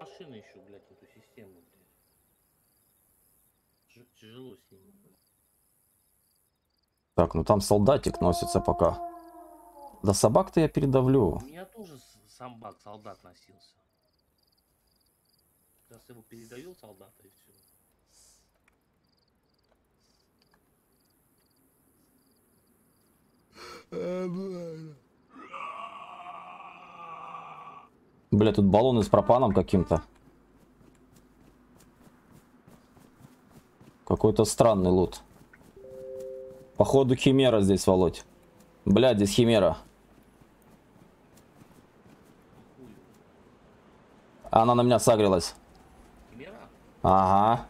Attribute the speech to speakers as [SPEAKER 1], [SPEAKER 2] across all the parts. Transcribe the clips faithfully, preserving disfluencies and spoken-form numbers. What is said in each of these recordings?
[SPEAKER 1] машины еще, блядь, эту систему, блядь. Ж тяжело с ними.
[SPEAKER 2] Так, ну там солдатик носится пока. Да собак-то я передавлю.
[SPEAKER 1] У меня тоже самбак, солдат носился. Сейчас его передавил солдата и все.
[SPEAKER 2] Бля, тут баллоны с пропаном каким-то. Какой-то странный лут. Походу химера здесь, Володь. Бля, здесь химера. Она на меня сагрилась.
[SPEAKER 1] Химера?
[SPEAKER 2] Ага.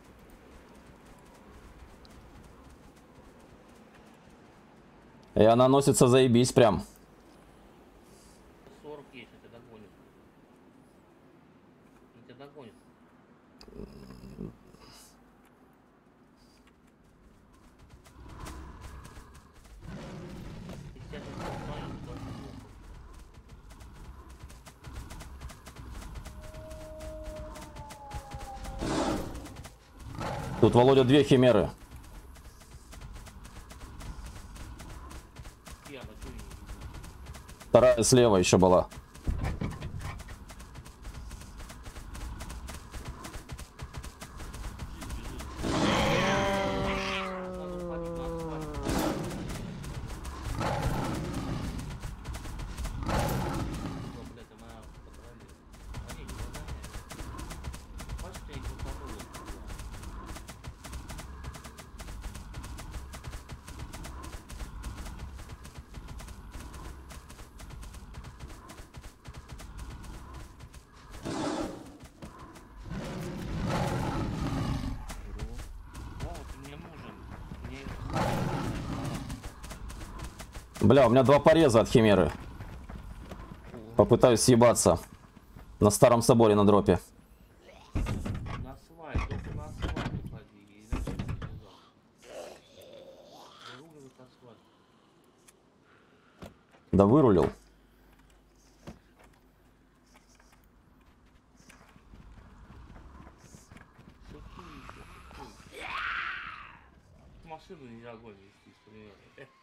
[SPEAKER 2] И она носится заебись прям.
[SPEAKER 1] сорок есть, это догонит. Это догонит.
[SPEAKER 2] Тут, Володя, две химеры. Вторая слева еще была. Бля, у меня два пореза от химеры. Попытаюсь съебаться. На старом соборе на дропе.
[SPEAKER 1] На свай, только на свай уходи. Выруливать асфальт.
[SPEAKER 2] Да вырулил.
[SPEAKER 1] Машину нельзя огонь вести, с примером.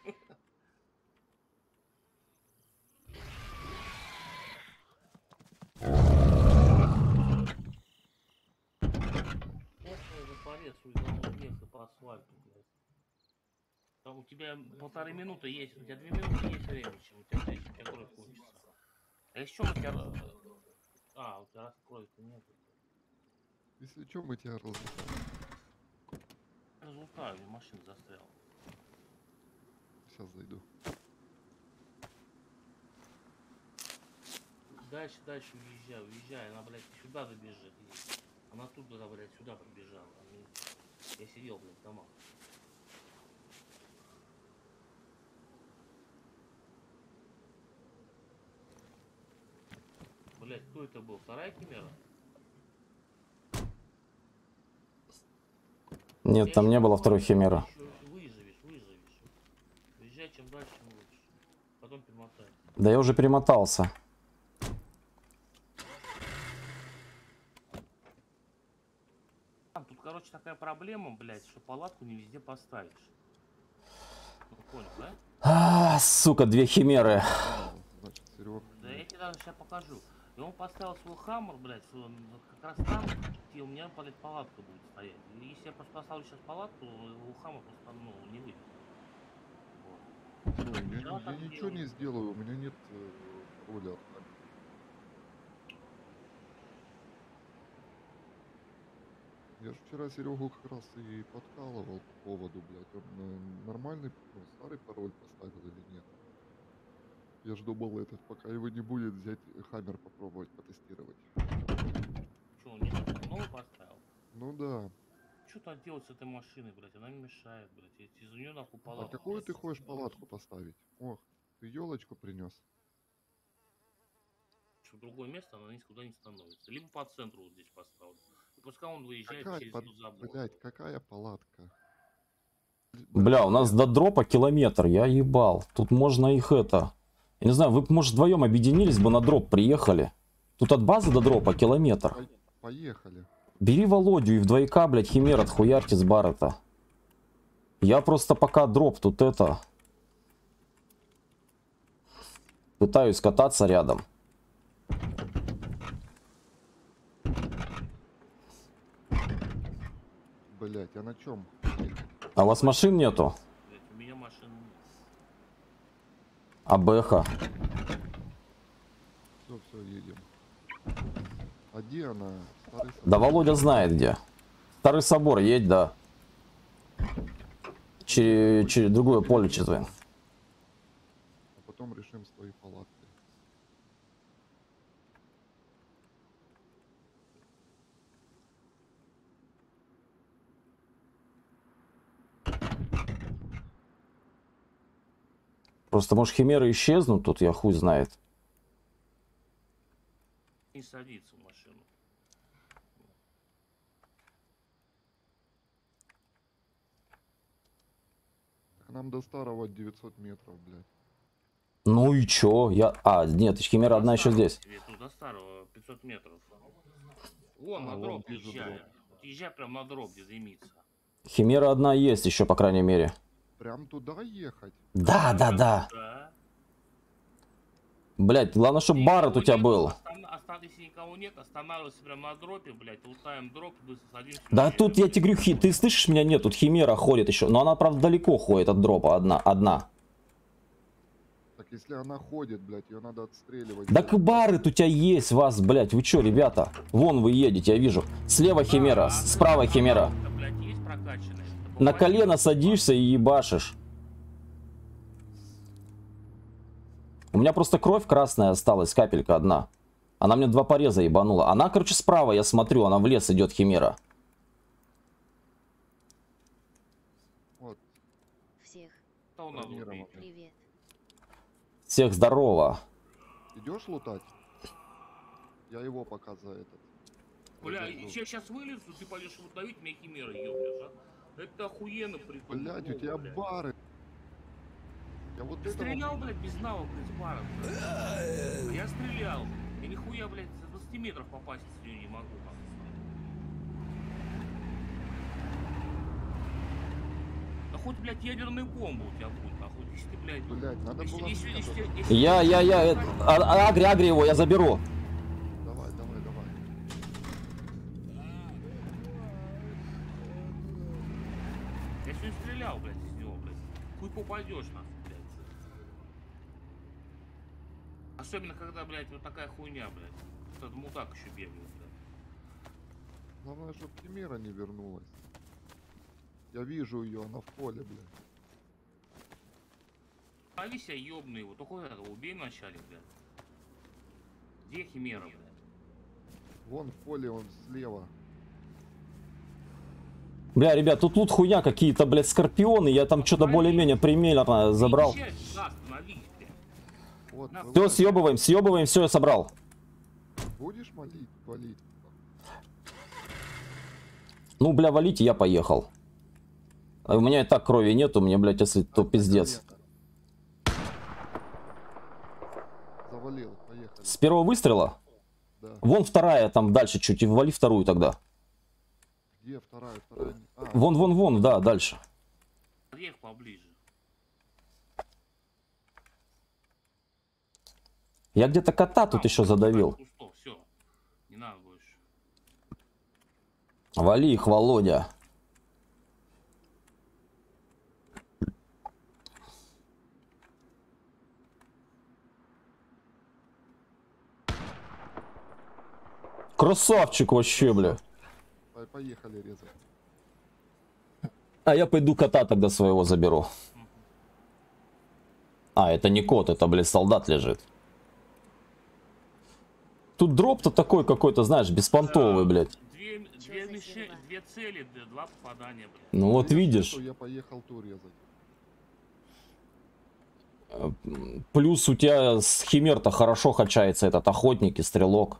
[SPEAKER 1] По асфальту, блядь. Там у тебя полторы минуты есть, у тебя две минуты есть время, чем у тебя, у тебя кровь кончится. А еще у тебя... А, у тебя крови-то нет.
[SPEAKER 3] Если что, мы тебя разлутаем.
[SPEAKER 1] Разлутаю, машина застряла.
[SPEAKER 3] Сейчас зайду.
[SPEAKER 1] Дальше, дальше уезжай, уезжай, она, блядь, сюда добежит. Она туда, блядь, сюда пробежала. Я сидел, блядь, в домах. Блядь, кто это был? Вторая химера?
[SPEAKER 2] Нет,
[SPEAKER 1] я
[SPEAKER 2] там не было второй химеры.
[SPEAKER 1] Выживешь, выживешь. Уезжай, чем дальше, тем лучше. Потом перемотай.
[SPEAKER 2] Да я уже перемотался.
[SPEAKER 1] Тут, короче, такая проблема, блядь, что палатку не везде поставишь. Ну, понял, да?
[SPEAKER 2] А, сука, две химеры.
[SPEAKER 3] Значит, Серег.
[SPEAKER 1] Да я тебе даже сейчас покажу. И он поставил свой хаммер, блядь, он как раз там, и у меня, блядь, палатка будет стоять. И если я просто поставлю сейчас палатку, его хаммер просто, ну, не выйдет. Вот.
[SPEAKER 3] Ну, я,
[SPEAKER 1] Я,
[SPEAKER 3] я ничего делаю. не сделаю, у меня нет э, роли. Я же вчера Серегу как раз и подкалывал по поводу, блядь, он э, нормальный, ну, старый пароль поставил или нет. Я ж думал этот, пока его не будет, взять хаммер попробовать потестировать.
[SPEAKER 1] Что, не новый поставил?
[SPEAKER 3] Ну да.
[SPEAKER 1] Что-то делать с этой машиной, блядь, она не мешает, блядь. Я из нее нахуй палатку.
[SPEAKER 3] А какую ты хочешь палатку поставить? Ох, ты елочку принес.
[SPEAKER 1] Что в другое место она никуда не становится. Либо по центру вот здесь поставлю. И пускай он выезжает
[SPEAKER 3] какая
[SPEAKER 1] через
[SPEAKER 3] под...
[SPEAKER 1] забор.
[SPEAKER 3] Блядь, какая палатка?
[SPEAKER 2] Бля, у нас до дропа километр, я ебал. Тут можно их это... Я не знаю, вы, может, вдвоем объединились бы, на дроп приехали. Тут от базы до дропа километр.
[SPEAKER 3] По- Поехали.
[SPEAKER 2] Бери Володю и в двойка, блядь, химер отхуярьте с Баррета. Я просто пока дроп тут это... Пытаюсь кататься рядом.
[SPEAKER 3] Блять, а на чем?
[SPEAKER 2] А у вас машин нету?
[SPEAKER 1] Блядь, у меня машина нет.
[SPEAKER 2] А Бэха?
[SPEAKER 3] Все, все, едем. А где она? Старый собор?
[SPEAKER 2] Да Володя знает где. Старый собор, едь, да. Через, через другое поле читаем.
[SPEAKER 3] А потом решим свои палатки.
[SPEAKER 2] Просто, может, химеры исчезнут тут, я хуй знает.
[SPEAKER 1] Не садится в машину.
[SPEAKER 3] Так нам до старого девятьсот метров, блядь.
[SPEAKER 2] Ну и чё? Я... А, нет, химера одна еще здесь.
[SPEAKER 1] Тебе тут до старого пятьсот метров. Вон
[SPEAKER 3] А,
[SPEAKER 1] на
[SPEAKER 3] вон
[SPEAKER 1] дроп
[SPEAKER 3] вижу
[SPEAKER 1] езжай.
[SPEAKER 3] дроп.
[SPEAKER 1] Вот езжай прям на дроп, где дымится.
[SPEAKER 2] Химера одна есть еще, по крайней мере.
[SPEAKER 3] Прям туда ехать?
[SPEAKER 2] Да, да, да.
[SPEAKER 1] Да.
[SPEAKER 2] Блять, главное, чтобы
[SPEAKER 1] Никого
[SPEAKER 2] Баррет у тебя
[SPEAKER 1] нету,
[SPEAKER 2] был.
[SPEAKER 1] остан- остан- Если никого нет, останавливайся прям на дропе, блядь, лутаем дроп, быстро садимся.
[SPEAKER 2] Да
[SPEAKER 1] уезжаем,
[SPEAKER 2] тут я
[SPEAKER 1] блядь.
[SPEAKER 2] тебе говорю, хи- ты слышишь меня? Нет, тут химера ходит еще. Но она, правда, далеко ходит от дропа. Одна. одна.
[SPEAKER 3] Так если она ходит, блядь, ее надо отстреливать.
[SPEAKER 2] Так и Баррет у тебя есть, вас, блять. Вы чё, ребята? Вон вы едете, я вижу. Слева химера,
[SPEAKER 1] А,
[SPEAKER 2] с- справа химера.
[SPEAKER 1] да, блядь, есть прокачанные?
[SPEAKER 2] На колено садишься и ебашишь. У меня просто кровь красная осталась, капелька одна. Она мне два пореза ебанула. Она, короче, справа, я смотрю, она в лес идет, химера.
[SPEAKER 3] Вот,
[SPEAKER 4] Всех
[SPEAKER 1] Что надо
[SPEAKER 3] Миром.
[SPEAKER 1] убить?
[SPEAKER 4] привет.
[SPEAKER 2] Всех здорово.
[SPEAKER 3] идешь лутать? Я его пока за этот.
[SPEAKER 1] Бля,
[SPEAKER 3] разорву.
[SPEAKER 1] я сейчас вылезу, ты пойдешь вот ловить, меня химера ёбнешь, а? Это охуенно прикольно.
[SPEAKER 3] Блядь, у тебя
[SPEAKER 1] блядь.
[SPEAKER 3] бары. Я вот
[SPEAKER 1] Ты
[SPEAKER 3] этого...
[SPEAKER 1] стрелял, блядь, без навыка из бара. А я стрелял. Я нихуя, блядь, за двадцать метров попасть с нее не могу. Да хоть, блядь, ядерную бомбу у тебя будет, нахуй. Если ты, блядь,
[SPEAKER 3] Блядь, надо
[SPEAKER 1] если,
[SPEAKER 3] было...
[SPEAKER 1] если,
[SPEAKER 3] мне
[SPEAKER 1] если,
[SPEAKER 3] даже-
[SPEAKER 1] если-
[SPEAKER 2] Я, я, я, э, а- а- агри, агри его, я заберу.
[SPEAKER 3] Давай, давай, давай.
[SPEAKER 1] Я сегодня стрелял, блядь, из него, блядь. Хуй попадешь, нахуй, блядь. Особенно, когда, блядь, вот такая хуйня, блядь. Этот мудак еще бегает, блядь.
[SPEAKER 3] Главное, чтобы Химера не вернулась. Я вижу ее, она в поле, блядь.
[SPEAKER 1] Лови себя ёбный его, только вот этого убей вначале, блядь. Где химера, блядь?
[SPEAKER 3] Вон в поле, он слева.
[SPEAKER 2] Бля, ребят, тут лут хуйня какие-то, блядь, скорпионы. Я там что-то более-менее примерно забрал.
[SPEAKER 1] Езжай туда, остановись, блядь.
[SPEAKER 3] Вот,
[SPEAKER 1] На,
[SPEAKER 2] Все,
[SPEAKER 3] вылазь.
[SPEAKER 2] съебываем, съебываем, все, я собрал.
[SPEAKER 3] Будешь молить, валить?
[SPEAKER 2] Ну, бля, валите, я поехал. А у меня и так крови нет, у меня, блядь, если то пиздец.
[SPEAKER 3] Завалил, поехали.
[SPEAKER 2] С первого выстрела?
[SPEAKER 3] Да.
[SPEAKER 2] Вон вторая, там дальше чуть, и вали вторую тогда.
[SPEAKER 3] Где вторая? Вторая. не- А,
[SPEAKER 2] Вон, вон, вон, да, дальше.
[SPEAKER 1] подъехал поближе.
[SPEAKER 2] Я где-то кота тут
[SPEAKER 1] А,
[SPEAKER 2] еще
[SPEAKER 1] вот,
[SPEAKER 2] задавил.
[SPEAKER 1] кустов, всё. Не надо больше.
[SPEAKER 2] Вали их, Володя. Красавчик вообще, бля.
[SPEAKER 3] по- поехали резать.
[SPEAKER 2] А я пойду кота тогда своего заберу. А, это не кот, это, блядь, солдат лежит. Тут дроп-то такой какой-то, знаешь, беспонтовый, блядь.
[SPEAKER 1] Две, две, миши- две цели, д- два попадания, блядь.
[SPEAKER 2] Ну вот
[SPEAKER 3] Видишь,
[SPEAKER 2] видишь.
[SPEAKER 3] нету, Я поехал ту резать.
[SPEAKER 2] Плюс у тебя с химер-то хорошо качается этот охотник и стрелок.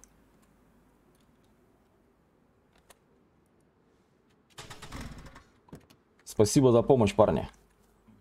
[SPEAKER 2] Спасибо за помощь, парни.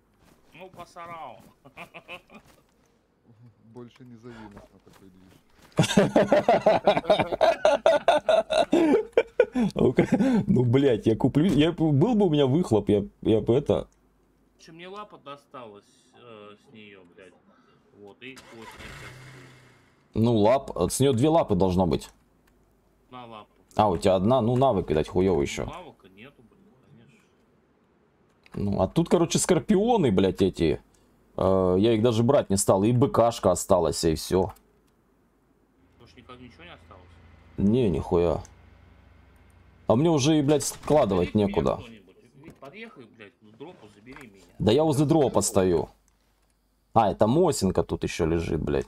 [SPEAKER 1] Ну, посарал.
[SPEAKER 3] Больше не зови нас на такой движ.
[SPEAKER 2] Ну, блядь, я куплю... Я... Был бы у меня выхлоп, я, я бы это...
[SPEAKER 1] Чем мне лапа досталась э, с нее, блядь. Вот, и кость.
[SPEAKER 2] Ну, лап... С нее две лапы должно быть.
[SPEAKER 1] На лапу.
[SPEAKER 2] А, у тебя одна? Ну, навык, видать, хуёвый еще.
[SPEAKER 1] Навыка нету, блин, конечно.
[SPEAKER 2] Ну, а тут, короче, скорпионы, блядь, эти. Э, я их даже брать не стал. И БКшка осталась, и все.
[SPEAKER 1] Больше никак ничего не осталось.
[SPEAKER 2] Не, нихуя. А мне уже и, блядь, складывать
[SPEAKER 1] Заберите
[SPEAKER 2] некуда.
[SPEAKER 1] меня кто-нибудь. Вик, подъехай, блядь, к дропу, забери меня.
[SPEAKER 2] Да я возле дропа стою. А, это Мосинка тут еще лежит, блядь.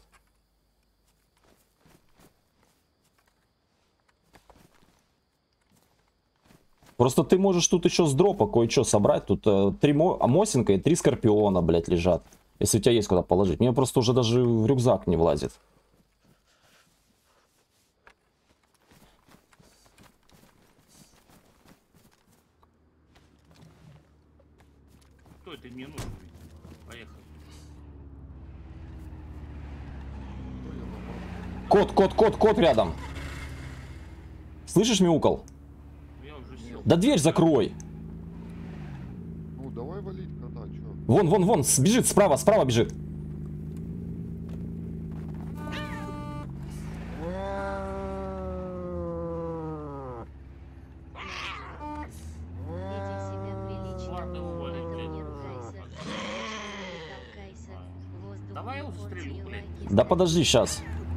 [SPEAKER 2] Просто ты можешь тут еще с дропа кое-что собрать. Тут э, три мо а Мосинка и три Скорпиона, блядь, лежат. Если у тебя есть куда положить. Мне просто уже даже в рюкзак не влазит.
[SPEAKER 1] Кто это мне нужен? Поехали.
[SPEAKER 2] Кот, кот, кот, кот рядом. Слышишь, мяукал?
[SPEAKER 1] Я уже сел.
[SPEAKER 2] Да дверь закрой.
[SPEAKER 3] Ну, давай валить кота, чё?
[SPEAKER 2] Вон, вон, вон, с- бежит справа, справа бежит.
[SPEAKER 4] Веди себя прилично.
[SPEAKER 1] Ладно, уволить,
[SPEAKER 4] Не
[SPEAKER 1] блядь.
[SPEAKER 4] ругайся. Не толкайся. Воздух
[SPEAKER 1] Давай я
[SPEAKER 4] не
[SPEAKER 1] застрелю,
[SPEAKER 4] порти,
[SPEAKER 1] блядь.
[SPEAKER 4] лайки
[SPEAKER 2] Да подожди сейчас.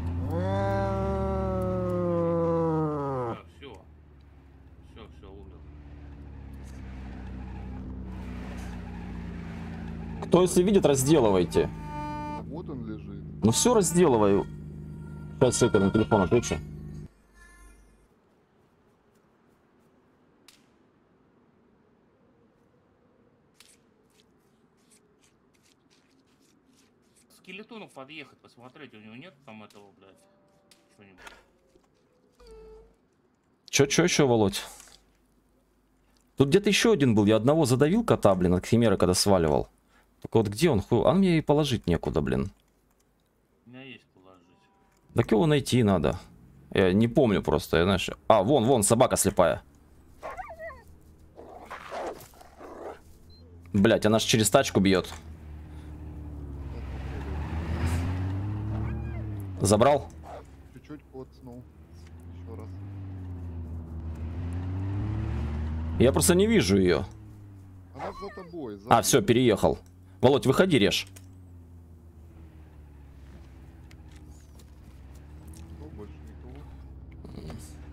[SPEAKER 1] Все. Все, все, умер.
[SPEAKER 2] Кто если видит, разделывайте.
[SPEAKER 3] А вот он лежит.
[SPEAKER 2] Ну все разделываю. Сейчас это на телефон отвечу.
[SPEAKER 1] Скелетону подъехать, посмотреть, у него нет там этого, блядь, что-нибудь.
[SPEAKER 2] Че, че еще, Володь? Тут где-то еще один был. Я одного задавил кота, блин, от химеры, когда сваливал. Только вот где он? Ху... А мне и положить некуда, блин.
[SPEAKER 1] У меня есть положить.
[SPEAKER 2] Так его найти надо. Я не помню просто, я, знаешь... А, вон, вон, собака слепая. Блять, она ж через тачку бьет. Забрал?
[SPEAKER 3] Чуть-чуть коцнул. Еще раз.
[SPEAKER 2] Я просто не вижу ее.
[SPEAKER 3] Она за тобой.
[SPEAKER 2] А, все, переехал. Володь, выходи, режь.
[SPEAKER 3] Ну, больше никого.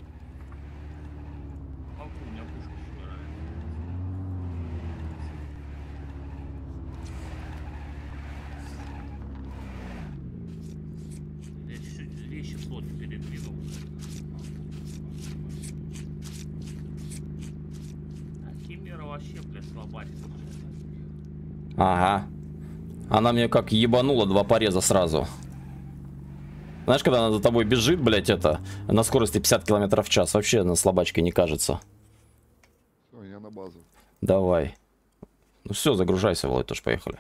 [SPEAKER 1] Могу, у меня пушка собирает. Я чуть-чуть вещи плотно передвинул. А Химера вообще, блядь, слабатит.
[SPEAKER 2] Ага. Она мне как ебанула два пореза сразу. Знаешь, когда она за тобой бежит, блять, это, на скорости пятьдесят километров в час, вообще на слабачке не кажется.
[SPEAKER 3] Все, я на базу.
[SPEAKER 2] Давай. Ну все, загружайся, Володь, тоже поехали.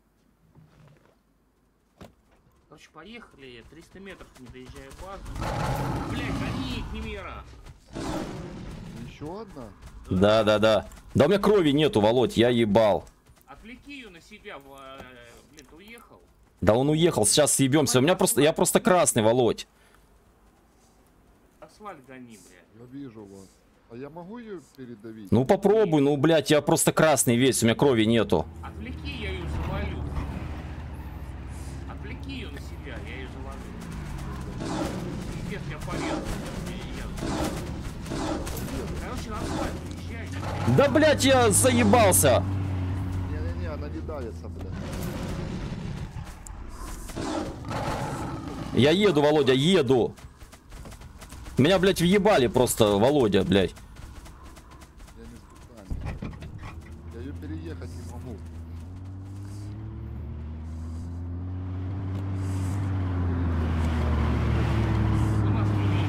[SPEAKER 1] Короче, поехали. триста метров не доезжая в базу. Блять, гони, Химера!
[SPEAKER 3] Еще одна?
[SPEAKER 2] Да, да, да. Да у меня крови нету, Володь, я ебал.
[SPEAKER 1] Отвлеки ее на себя, в, э, блин, ты уехал?
[SPEAKER 2] Да он уехал, сейчас съебемся. У меня просто, я просто красный, Володь.
[SPEAKER 1] Асфальт гони, блядь.
[SPEAKER 3] Я вижу вас. А я могу ее передавить?
[SPEAKER 2] Ну попробуй, ну, блядь, я просто красный весь, у меня крови нету.
[SPEAKER 1] Отвлеки, я ее завалю. Отвлеки ее на себя, я ее завалю. Пиздец, я порезал. Короче, на асфальт уезжай.
[SPEAKER 2] Да, блядь, я заебался.
[SPEAKER 3] Не-не-не, она не давится, блядь.
[SPEAKER 2] Я еду, Володя, еду. Меня, блядь, въебали просто, Володя, блядь.
[SPEAKER 3] Я не специально. Я ее переехать не могу.
[SPEAKER 1] У нас людей,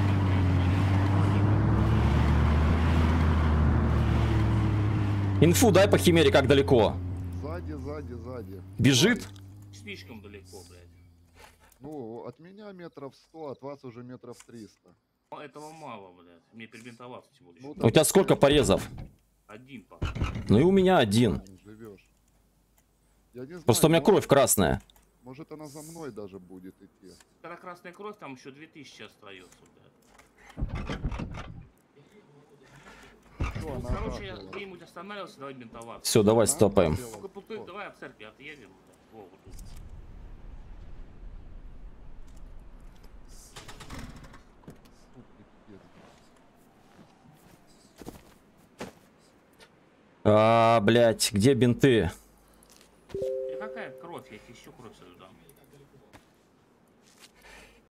[SPEAKER 2] Инфу дай по химере, как далеко.
[SPEAKER 3] Сзади, сзади, сзади.
[SPEAKER 2] Бежит?
[SPEAKER 1] слишком далеко, блядь.
[SPEAKER 3] Ну, от меня метров сто, от вас уже метров триста.
[SPEAKER 1] Ну, этого мало, блядь. Мне перебинтоваться всего лишь.
[SPEAKER 3] Ну,
[SPEAKER 2] У тебя сколько порезов?
[SPEAKER 1] Один пока.
[SPEAKER 2] Ну и у меня один.
[SPEAKER 3] Не живешь. Я не знаю,
[SPEAKER 2] Просто у меня
[SPEAKER 3] может-
[SPEAKER 2] кровь красная.
[SPEAKER 3] Может, она за мной даже будет идти.
[SPEAKER 1] Когда красная кровь, там еще две тысячи остается, блядь.
[SPEAKER 3] Что,
[SPEAKER 1] Ну,
[SPEAKER 3] она
[SPEAKER 1] короче, я
[SPEAKER 3] отдала?
[SPEAKER 1] где-нибудь останавливался, давай бинтоваться.
[SPEAKER 2] Все, давай
[SPEAKER 3] Она
[SPEAKER 2] стопаем.
[SPEAKER 3] отдала.
[SPEAKER 1] Ну-ка, тут,
[SPEAKER 3] Что?
[SPEAKER 1] давай от церкви отъедем, блядь. Во, вот тут.
[SPEAKER 3] Фу, пипец.
[SPEAKER 2] А, блядь, где бинты?
[SPEAKER 1] И какая кровь? Я тебе еще кровь сожгу.